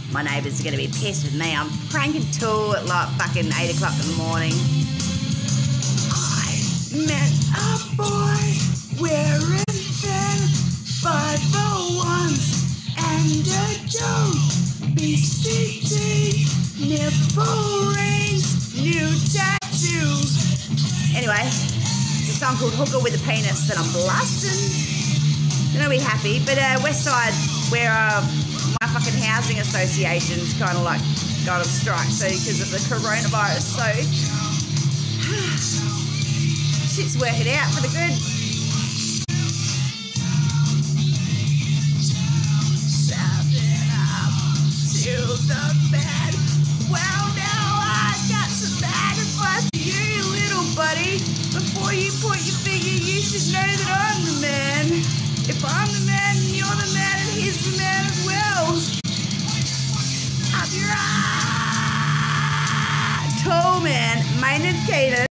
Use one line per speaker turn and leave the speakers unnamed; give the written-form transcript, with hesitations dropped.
My neighbours are going to be pissed with me. I'm cranking two at like fucking 8 o'clock in the morning. I met a boy wearing thin 501s and a joke. BCD, nipple rings, new tattoos. Anyway, it's a song called Hookah with a Penis that I'm blasting. You're going to be happy, but West Side, where my fucking housing association's kind of like got on strike, so because of the coronavirus, so shit's working out for the good. Shouting up to the bed. Well, now I got some bad advice for you, little buddy. Before you point your finger, you should know that I'm the man. If I'm the man, and you're the man, and he's the man as well. I'll be right. Tall man, Maynard Keenan.